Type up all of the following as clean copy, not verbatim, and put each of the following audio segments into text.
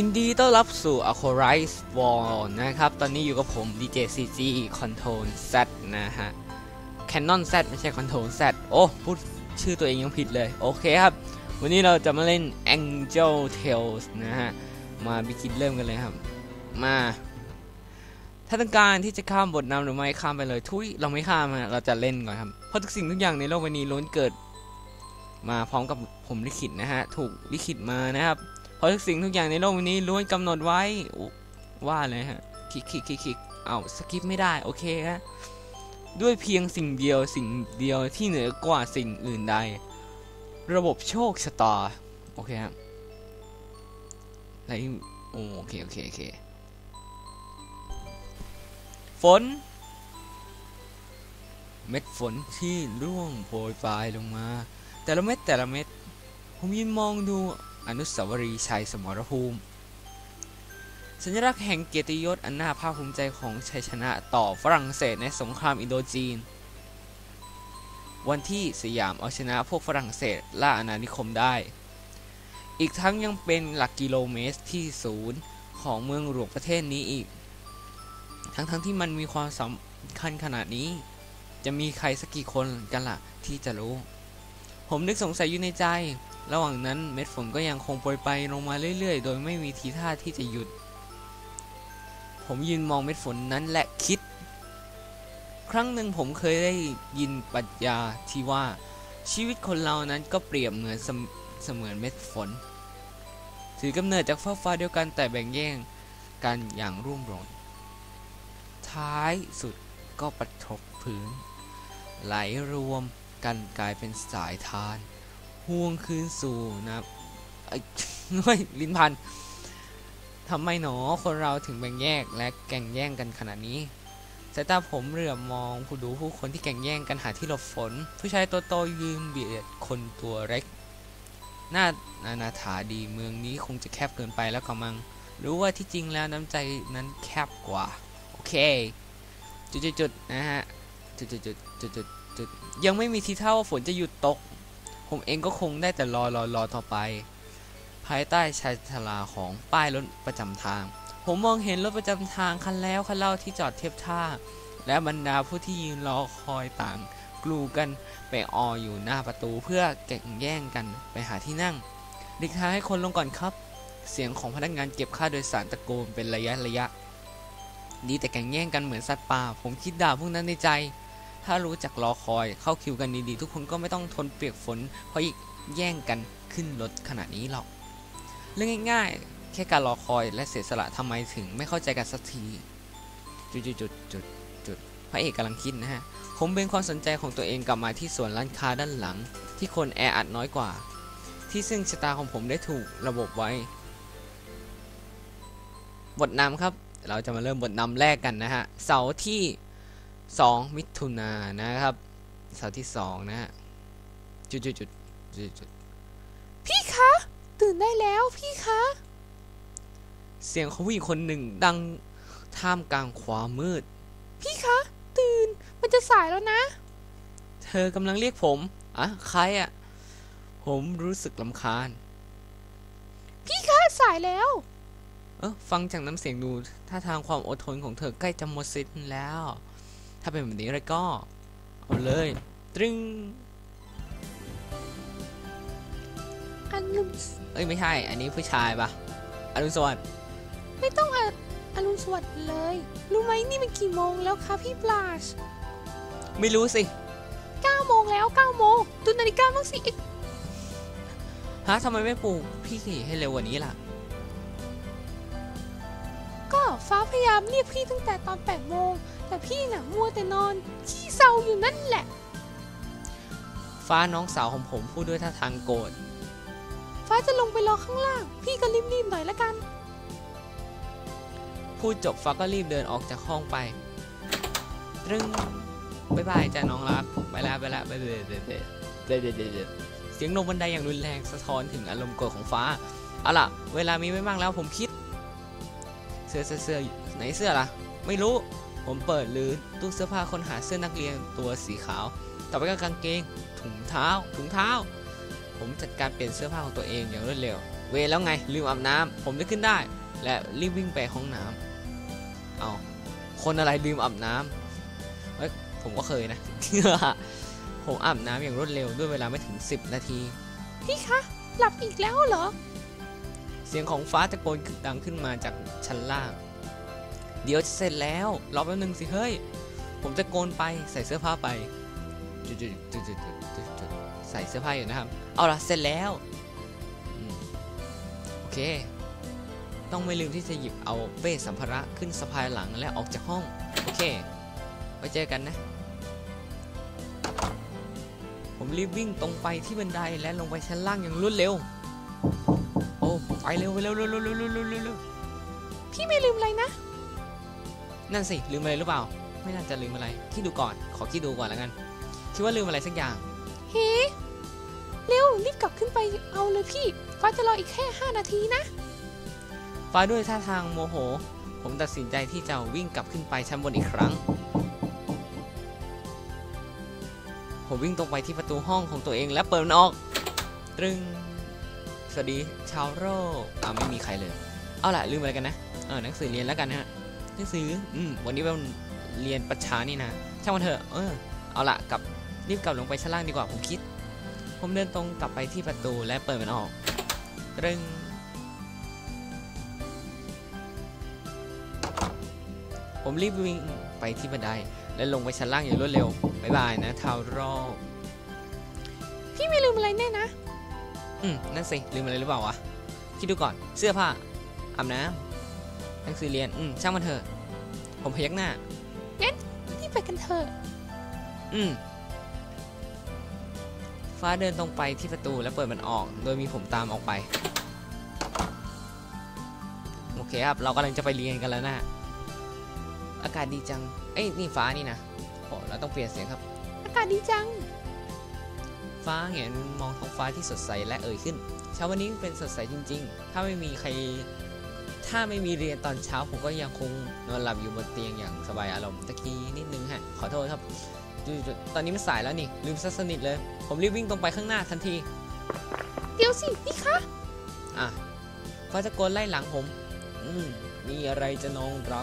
ดีต้อนรับสู่ Aquarize Wall นะครับตอนนี้อยู่กับผม DJ CG Control Z นะฮะ Canon Z ไม่ใช่ Control Z โอ้พูดชื่อตัวเองยังผิดเลยโอเคครับวันนี้เราจะมาเล่น Angel Tales นะฮะมาบิกินเริ่มกันเลยครับมาถ้าต้องการที่จะข้ามบทนำหรือไม่ข้ามไปเลยทุยเราไม่ข้ามเราจะเล่นก่อนครับเพราะทุกสิ่งทุกอย่างในโลกใบนี้ล้วนเกิดมาพร้อมกับผมลิขิตนะฮะถูกลิขิตมานะครับเพราะทุกสิ่งทุกอย่างในโลกนี้ล้วนกำหนดไว้ว่าเลยฮะคลิกเอาสกิปไม่ได้โอเคฮะด้วยเพียงสิ่งเดียวที่เหนือกว่าสิ่งอื่นใดระบบโชคชะตาโอเคครับอะไรโอเคฝนเม็ดฝนที่ร่วงโปรยปลายลงมาแต่ละเม็ดผมยืนมองดูอนุสาวรีย์ชัยสมรภูมิสัญลักษณ์แห่งเกียรติยศอันน่าภาคภูมิใจของชัยชนะต่อฝรั่งเศสในสงครามอินโดจีนวันที่สยามเอาชนะพวกฝรั่งเศสล่าอาณานิคมได้อีกทั้งยังเป็นหลักกิโลเมตรที่ศูนย์ของเมืองหลวงประเทศนี้อีกทั้งที่มันมีความสำคัญขนาดนี้จะมีใครสักกี่คนกันล่ะที่จะรู้ผมนึกสงสัยอยู่ในใจระหว่างนั้นเม็ดฝนก็ยังคงโปรยไปลงมาเรื่อยๆโดยไม่มีทีท่าที่จะหยุดผมยืนมองเม็ดฝนนั้นและคิดครั้งหนึ่งผมเคยได้ยินปรัชญาที่ว่าชีวิตคนเรานั้นก็เปรียบเหมือนเสมือนเม็ดฝนถือกำเนิดจากฟ้าเดียวกันแต่แบ่งแยกกันอย่างรุ่มหลงท้ายสุดก็ปะทบพื้นไหลรวมกันกลายเป็นสายทานห่วงคืนสู่นะลิ้นพันทำไมหนอคนเราถึงแบ่งแยกและแข่งแย่งกันขนาดนี้สายตาผมเหลือบมองผู้คนที่แข่งแย่งกันหาที่หลบฝนผู้ชายตัวโตยืนเบียดคนตัวเล็กหน้าอนาถาดีเมืองนี้คงจะแคบเกินไปแล้วกำลังรู้ว่าที่จริงแล้วน้ำใจนั้นแคบกว่าโอเคจุดนะฮะจุดยังไม่มีทีท่าว่าฝนจะหยุดตกผมเองก็คงได้แต่รอต่อไปภายใต้ชายชราของป้ายรถประจำทางผมมองเห็นรถประจำทางคันแล้วคันเล่าที่จอดเทียบท่าและบรรดาผู้ที่ยืนรอคอยต่างกลูกันไปอยู่หน้าประตูเพื่อแข่งแย่งกันไปหาที่นั่งหลีกทางให้คนลงก่อนครับเสียงของพนักงานเก็บค่าโดยสารตะโกนเป็นระยะดีแต่แข่งแย่งกันเหมือนสัตว์ป่าผมคิดด่าพวกนั้นในใจถ้ารู้จักรอคอยเข้าคิวกันดีๆทุกคนก็ไม่ต้องทนเปียกฝนเพราะแย่งกันขึ้นรถขนาดนี้หรอกเรื่องง่ายๆแค่การรอคอยและเสียสละทำไมถึงไม่เข้าใจกันสักทีจุดพระเอกกำลังคิดนะฮะผมเบนความสนใจของตัวเองกลับมาที่ส่วนร้านค้าด้านหลังที่คนแออัดน้อยกว่าที่ซึ่งชะตาของผมได้ถูกระบบไว้บทนำครับเราจะมาเริ่มบทนำแรกกันนะฮะเสาร์ที่2 มิถุนายนนะครับเสาร์ที่2นะฮะจุดพี่คะตื่นได้แล้วพี่คะเสียงของผู้หญิงคนหนึ่งดังท่ามกลางความมืดพี่คะตื่นมันจะสายแล้วนะเธอกำลังเรียกผมใครอ่ะผมรู้สึกรำคาญพี่คะสายแล้วฟังจากน้ำเสียงดูท่าทางความอดทนของเธอใกล้จะหมดสิ้นแล้วถ้าเป็นแบบนี้แล้วก็เอาเลยตรึงอรุณไม่ใช่อันนี้ผู้ชายปะอรุณสวัสดิ์ไม่ต้องอรุณสวัสดิ์เลยรู้ไหมนี่มันกี่โมงแล้วคะพี่ปลาชไม่รู้สิ9 โมงแล้ว9 โมงดูนาฬิกาบ้างสิทำไมไม่ปลุกพี่ขี่ให้เร็วกว่านี้ล่ะก็ฟ้าพยายามเรียกพี่ตั้งแต่ตอน8 โมงแต่พี่น่ะมัวแต่นอนขี้เศร้าอยู่นั่นแหละฟ้าน้องสาวของผมพูดด้วยท่าทางโกรธฟ้าจะลงไปรอข้างล่างพี่ก็รีบหน่อยละกันพูดจบฟ้าก็รีบเดินออกจากห้องไปตรึงบ๊ายบายจ้าน้องรักไปแล้วเสียงลงบันไดอย่างรุนแรงสะท้อนถึงอารมณ์โกรธของฟ้าเอาล่ะเวลามีไม่มากแล้วผมคิดเสื้อไหนเสื้อล่ะไม่รู้ผมเปิดตู้เสื้อผ้าค้นหาเสื้อนักเรียนตัวสีขาวต่อไปก็กางเกงถุงเท้าผมจัดการเปลี่ยนเสื้อผ้าของตัวเองอย่างรวดเร็วเวรแล้วไงลืมอาบน้ำผมนึกขึ้นได้และรีบวิ่งไปห้องน้ำเอาคนอะไรลืมอาบน้ำเฮ้ยผมก็เคยนะ ผมอาบน้ำอย่างรวดเร็วด้วยเวลาไม่ถึง10 นาทีพี่คะหลับอีกแล้วเหรอเสียงของฟ้าตะโกนดังขึ้นมาจากชั้นล่างเดี๋ยวจะเสร็จแล้วรอแป๊บนึงสิเฮ้ยผมจะโกนไปใส่เสื้อผ้าไปใส่เสื้อผ้าอยู่นะครับเอาล่ะเสร็จแล้วโอเคต้องไม่ลืมที่จะหยิบเอาเป้สัมภาระขึ้นสะพายหลังและออกจากห้องโอเคไว้เจอกันนะผมรีบวิ่งตรงไปที่บันไดและลงไปชั้นล่างอย่างรวดเร็วโอ้ไปเร็วพี่ไม่ลืมอะไรนะนั่นสิลืมอะไรหรือเปล่าไม่น่าจะลืมอะไรคิดดูก่อนขอคิดดูก่อนแล้วกันคิดว่าลืมอะไรสักอย่างเฮ้เร็วรีบกลับขึ้นไปเอาเลยพี่ฟ้าจะรออีกแค่5 นาทีนะฟ้าด้วยท่าทางโมโหผมตัดสินใจที่จะวิ่งกลับขึ้นไปชั้นบนอีกครั้งผมวิ่งตรงไปที่ประตูห้องของตัวเองและเปิดมันออกตรึงสวัสดีชาวโลกไม่มีใครเลยเอาล่ะลืมอะไรกันนะหนังสือเรียนแล้วกันฮะหนังสือวันนี้เป็นเรียนประชานี่นะช่างมันเถอะเอาล่ะรีบกลับลงไปชั้นล่างดีกว่าผมคิดผมเดินตรงกลับไปที่ประตูและเปิดมันออกตรึงผมรีบวิ่งไปที่บันไดและลงไปชั้นล่างอย่างรวดเร็วบ๊ายบายนะทาวโรพี่ไม่ลืมอะไรแน่นะนั่นสิลืมอะไรหรือเปล่าวะคิดดูก่อนเสื้อผ้าอาบน้ำหนังสือเรียนช่างมันเถอะผมพยักหน้างั้นรีบไปกันเถอะฟ้าเดินตรงไปที่ประตูและเปิดมันออกโดยมีผมตามออกไปโอเคครับเรากำลังจะไปเรียนกันแล้วนะอากาศดีจังนี่ฟ้านี่นะโอ้เราต้องเปลี่ยนเสียงครับอากาศดีจังฟ้าเห็นมองท้องฟ้าที่สดใสและเอ่ยขึ้นเช้าวันนี้เป็นสดใสจริงๆถ้าไม่มีเรียนตอนเช้าผมก็ยังคงนอนหลับอยู่บนเตียงอย่างสบายอารมณ์ตะกี้นิดนึงฮะขอโทษครับตอนนี้มันสายแล้วนี่ลืมซะสนิทเลยผมรีบวิ่งตรงไปข้างหน้าทันทีเดี๋ยวสิพี่คะฟ้าตะโกนไล่หลังผมมีอะไรจะน้องรัก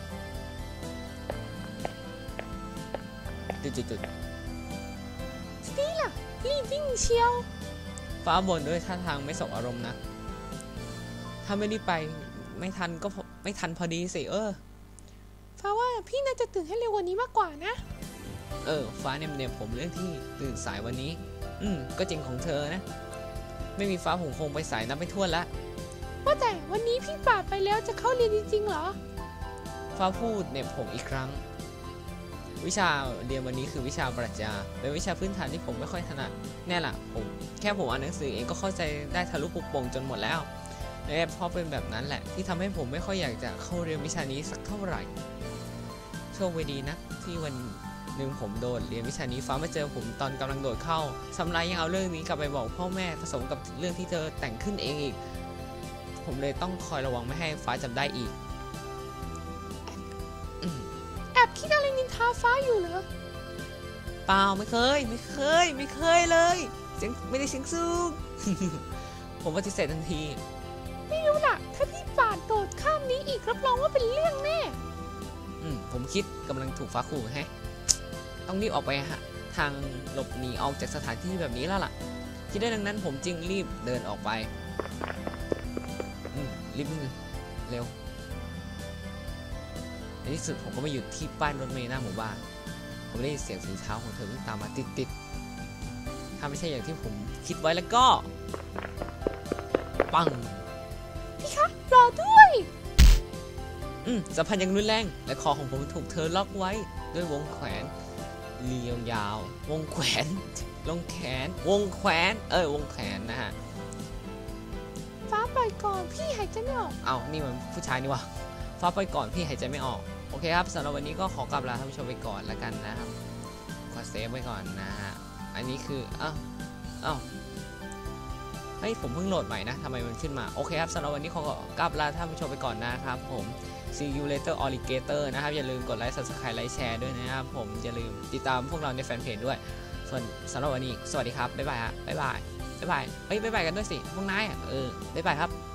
นี่ล่ะรีบวิ่งเชียวฟ้าบ่นด้วยท่าทางไม่สบอารมณ์นะถ้าไม่ได้ไปไม่ทันก็ไม่ทันพอดีสิฟ้าว่าพี่น่าจะตื่นให้เร็วกว่านี้มากกว่านะฟ้าเนี่ยผมเรื่องที่ตื่นสายวันนี้ก็จริงของเธอนะไม่มีฟ้าผมคงไปสายนับไม่ถ้วนละว่าแต่วันนี้พี่ปาดไปแล้วจะเข้าเรียนจริงๆเหรอฟ้าพูดเนี่ยผมอีกครั้งวิชาเรียนวันนี้คือวิชาปรัชญาเป็นวิชาพื้นฐานที่ผมไม่ค่อยถนัดแน่ล่ะผมอ่านหนังสือเองก็เข้าใจได้ทะลุปุโป่งจนหมดแล้วและเพราะเป็นแบบนั้นแหละที่ทำให้ผมไม่ค่อยอยากจะเข้าเรียนวิชานี้สักเท่าไหร่โชคดีนะที่วันหนึ่งผมโดดเรียนวิชานี้ฟ้ามาเจอผมตอนกำลังโดดเข้าสำไรยังเอาเรื่องนี้กลับไปบอกพ่อแม่ผสมกับเรื่องที่เธอแต่งขึ้นเองอีกผมเลยต้องคอยระวังไม่ให้ฟ้าจำได้อีกแอบคิดอะไรนินทาฟ้าอยู่เหรอเปล่าไม่เคยเลยเสียงไม่ได้เสียงสูง ผมปฏิเสธทันทีไม่รู้ล่ะถ้าพี่ปาดโดดข้ามนี้อีกรับรองว่าเป็นเรื่องแน่ผมคิดกำลังถูกฟ้าขู่ฮะต้องรีบออกไปทางหลบหนีออกจากสถานที่แบบนี้แล้วล่ะคิดได้ดังนั้นผมจึงรีบเดินออกไปรีบเร็วในที่สุดผมก็มาหยุดที่ป้ายรถเมล์หน้าหมู่บ้านผมได้ยินเสียงฝีเท้าของเธอวิ่งตามมาติดถ้าไม่ใช่อย่างที่ผมคิดไว้แล้วก็ปังพี่คะรอด้วยสัมพันธ์อย่างรุนแรงและคอของผมถูกเธอล็อกไว้ด้วยวงแขวนเรียวยาววงแขวนลงแขนวงแขวนวงแขนนะฮะฟ้าปล่อยก่อนพี่หายใจไม่ออกนี่มันผู้ชายนี่วะฟ้าปล่อยก่อนพี่หายใจไม่ออกโอเคครับสำหรับวันนี้ก็ขอกลับลาท่านผู้ชมไปก่อนแล้วกันนะครับขอเซฟไว้ก่อนนะฮะอันนี้คือเฮ้ยผมเพิ่งโหลดใหม่นะทำไมมันขึ้นมาโอเคครับสำหรับวันนี้ขอกลับลาท่านผู้ชมไปก่อนนะครับผม See you later alligator นะครับอย่าลืมกดไลค์ subscribe ไลค์แชร์ด้วยนะครับผมอย่าลืมติดตามพวกเราในแฟนเพจด้วยส่วนสำหรับวันนี้สวัสดีครับบ๊ายบายฮะบ๊ายบายกันด้วยสิพวกนายบ๊ายบายครับ